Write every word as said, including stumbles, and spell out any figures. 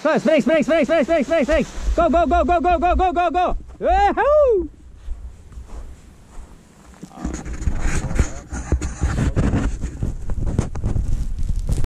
Go, spring, spring, spring, spring, spring, spring, spring. Go, go, go, go, go, go, go, go, go. Woohoo!